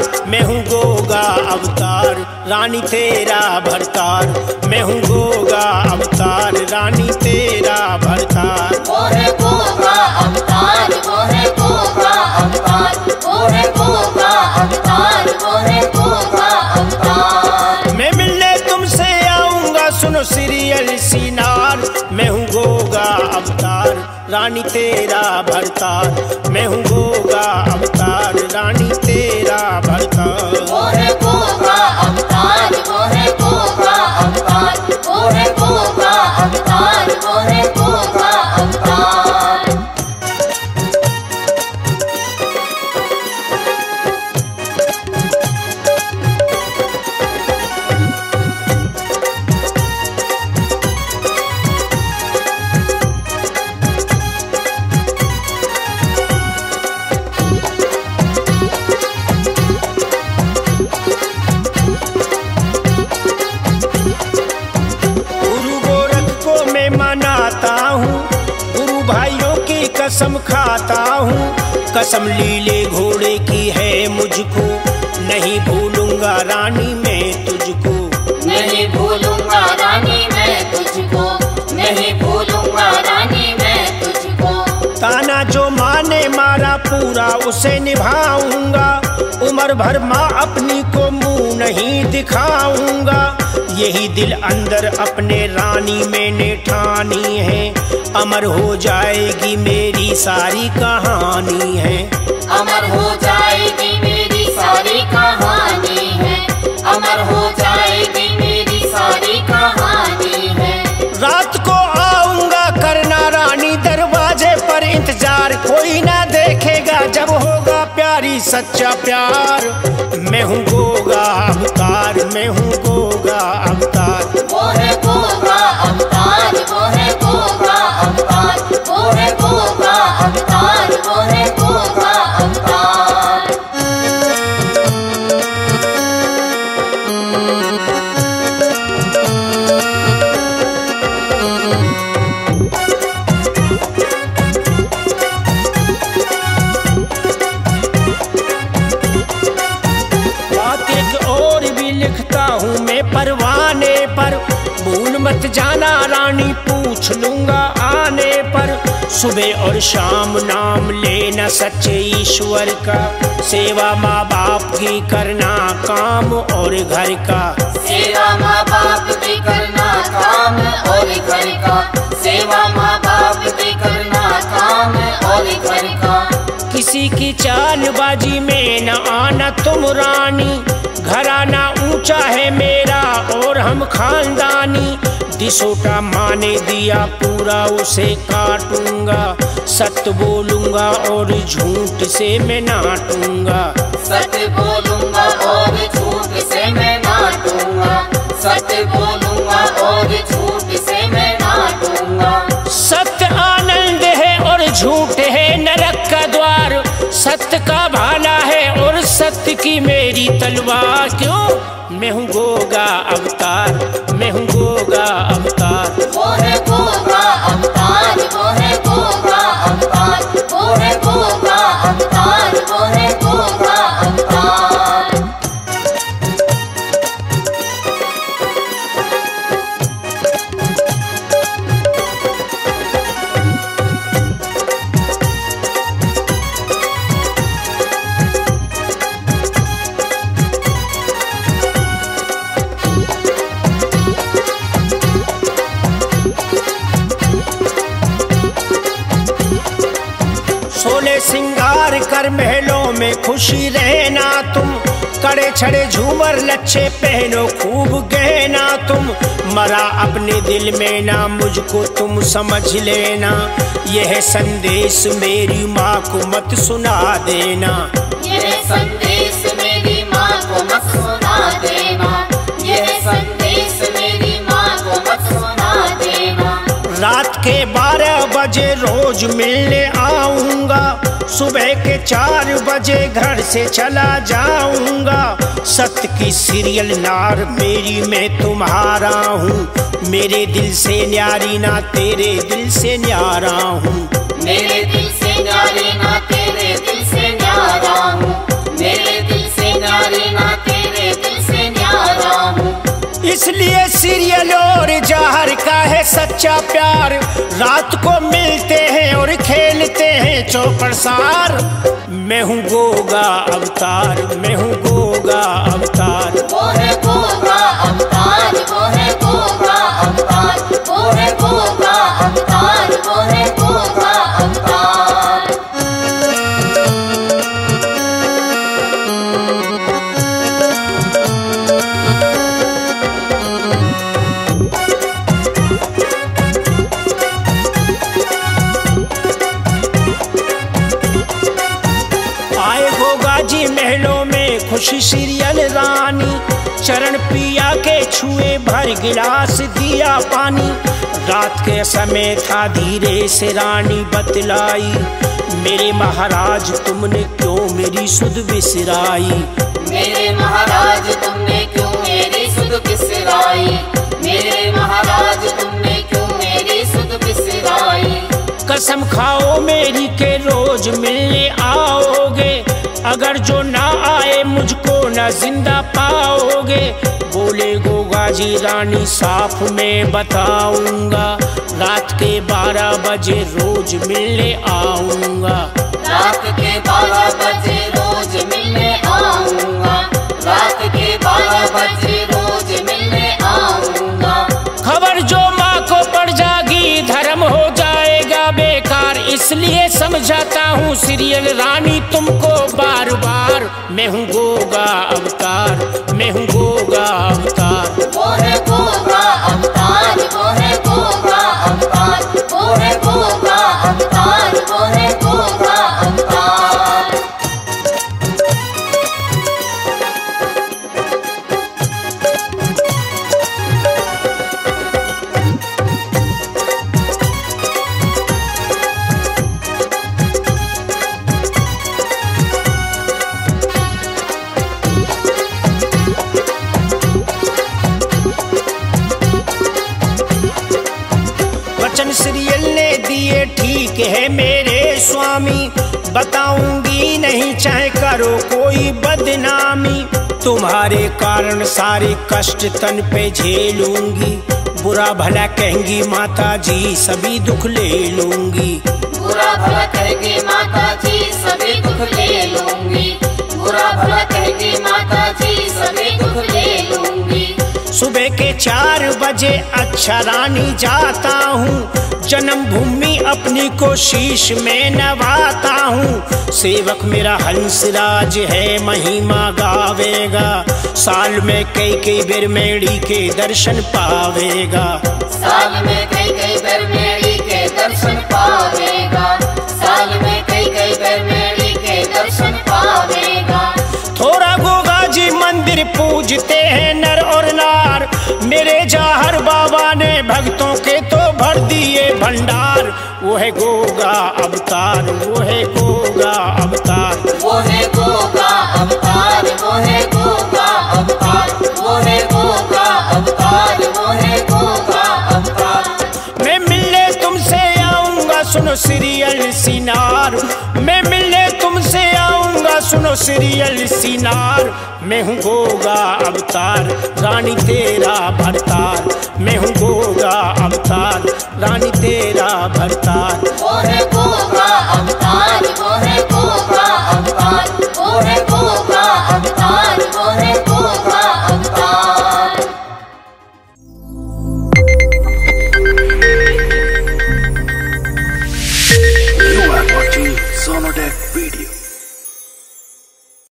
मैं हूँ गोगा अवतार, रानी तेरा भरतार। मैं हूँ गोगा अवतार, रानी तेरा भरतार। वो है गोगा अवतार, वो है गोगा अवतार, वो है गोगा अवतार, वो है गोगा अवतार। मैं मिलने तुमसे आऊंगा, सुनो सीरियल सीनार। मैं हूँ गोगा अवतार, रानी तेरा भरतार। मैं हूँ गोगा अवतार, रानी तेरा भरतार। वो है गोगा अवतार, वो है गोगा अवतार, वो है गोगा अवतार, वो है गोगा अवतार। गुरु भाइयों की कसम खाता हूँ, कसम लीले घोड़े की है मुझको। नहीं भूलूंगा रानी मैं तुझको, नहीं भूलूंगा रानी मैं तुझको, नहीं भूलूंगा रानी मैं तुझको। ताना जो माने मारा पूरा उसे निभाऊंगा, उम्र भर माँ अपनी को मुंह नहीं दिखाऊंगा। यही दिल अंदर अपने रानी मैंने ठानी है, अमर हो जाएगी मेरी सारी कहानी है। अमर हो जाएगी मेरी सारी कहानी है, अमर हो जाएगी मेरी सारी कहानी है। रात को आऊंगा करना रानी दरवाजे पर इंतजार, कोई ना देखेगा जब होगा प्यारी सच्चा प्यार। मैं हूँ गोगा अवतार, मैं हूँ गोगा अवतार। वो है गोगा अवतार, वो है गोगा अवतार, वो है गोगा अवतार, वो है गोगा अवतार। बात एक और भी लिखता हूँ मैं परवाने पर, भूल मत जाना रानी पूछ लूंगा आने पर। सुबह और शाम नाम लेना सच्चे ईश्वर का, सेवा माँ बाप की करना काम और घर का। सेवा माँ बाप की करना काम और घर का, सेवा माँ बाप की करना काम और घर का। किसी की चालबाजी में न आना तुम रानी, घराना ऊंचा है मेरा और हम खानदानी। दिसोटा माने दिया पूरा उसे काटूंगा, सत्य बोलूंगा और झूठ से मैं नाटूंगा। सत्य बोलूंगा और झूठ से मैं नाटूंगा, सत्य बोलूंगा और झूठ से मैं नाटूंगा। सत्य आनंद है और झूठ है नरक का द्वार, सत्य का भाला है और सत्य की मेरी तलवार। क्यों? मैं हूँ गोगा अवतार, मैं हूँ गोगा अवतार। वो है गोगा अवतार, वो है गोगा अवतार, वो है गोगा अवतार, वो है गोगा अवतार। सिंगार कर महलों में खुशी रहना तुम, कड़े छड़े झूमर लच्छे पहनो खूब गहना तुम। मरा अपने दिल में ना मुझको तुम समझ लेना, यह संदेश मेरी माँ को मत सुना देना। यह संदेश मेरी माँ को मत सुना देना, यह संदेश मेरी माँ को मत सुना देना। रात के 12 बजे रोज मिलने आऊंगा, सुबह के 4 बजे घर से चला जाऊंगा। सत्य की सीरियल नार मेरी मैं तुम्हारा हूँ, मेरे दिल से न्यारी ना तेरे दिल से न्यारा हूँ। मेरे दिल से न्यारी ना तेरे दिल से न्यारा हूँ, मेरे दिल से न्यारा इसलिए सीरियल और जहर का है सच्चा प्यार, रात को मिलते हैं और खेलते हैं चौपड़सार। मैं हूँ गोगा अवतार, मैं हूँ गोगा अवतार। वो है गोगा अवतार, वो है गोगा अवतार, वो है गोगा अवतार, वो है गोगा अवतार। जी महलों में खुशी सीरियल रानी, चरण पिया के छुए भर गिलास दिया पानी। रात के समय था धीरे से रानी बतलाई, मेरे महाराज तुमने क्यों मेरी सुध बिसराई। मेरे महाराज तुमने क्यों मेरी सुध बिसराई, मेरे महाराज तुमने क्यों मेरी सुध बिसराई। कसम खाओ मेरी के रोज मिलने आओगे, अगर जो ना आए मुझको ना जिंदा पाओगे। बोले गोगा जी रानी साफ मैं बताऊंगा, रात के 12 बजे रोज मिलने आऊंगा। रात के 12 बजे रोज मिलने आऊंगा, रात के 12 बजे रोज मिलने आऊंगा। खबर जो माँ को पड़ जाएगी धर्म हो जाएगा बेकार, इसलिए समझाता हूँ सीरियल रानी तुमको बार बार। मैं हूँ गोगा अवतार, मैं हूँ गोगा अवतार। वो है गोगा अवतार, वो है गोगा अवतार, वो है गोगा अवतार, वो है गोगा अवतार। वचन सीरियल ने दिए ठीक है मेरे स्वामी, बताऊंगी नहीं चाहे करो कोई बदनामी। तुम्हारे कारण सारे कष्ट तन पे झेलूंगी, बुरा भला कहेंगी माता जी सभी दुख ले लूंगी। बुरा भला कहेगी माता जी सभी दुख ले लूंगी, बुरा भला कहेगी माता जी सभी दुख ले लूंगी। सुबह के 4 बजे अच्छा रानी जाता हूँ, जन्मभूमि अपनी को शीश में नवाता हूँ। सेवक मेरा हंसराज है महिमा गावेगा, साल में कई बेर मेरी के दर्शन पावेगा। साल में कई बेर मेरी के दर्शन पावेगा, साल में कई बेर मेरी के दर्शन पावेगा। थोड़ा गोगा जी मंदिर पूजते हैं नर और नार, मेरे जाहर बाबा ने भक्तों के तो भर दिए भंडार। वो है गोगा अवतार, वो है गोगा अवतार। वो है गोगा अवतार, वो है गोगा अवतार, वो है गोगा अवतार, वो है गोगा अवतार। मैं मिलने तुमसे आऊंगा सुनो सीरियल सिनार, मैं मिलने तुमसे आऊंगा सुनो सीरियल सिनार। मैं हूँ गोगा अवतार रानी तेरा भरतार, मैं हूँ गोगा अवतार रानी तेरा भरतार। वो है